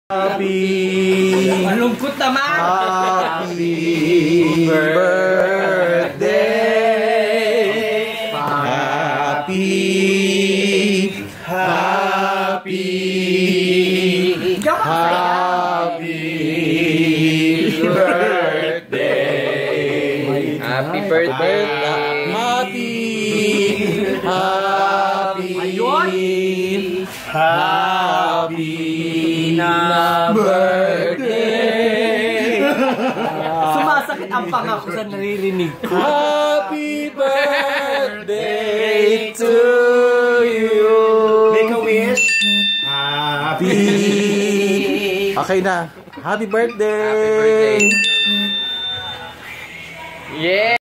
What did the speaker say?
Happy malungkot naman. Happy birthday. Happy birthday. Happy birthday. Happy na birthday. Sumasakit ang panga ko sa naririnig ko. Happy birthday to you. Make a wish. Happy. Okay na. Happy birthday. Happy birthday. Yeah.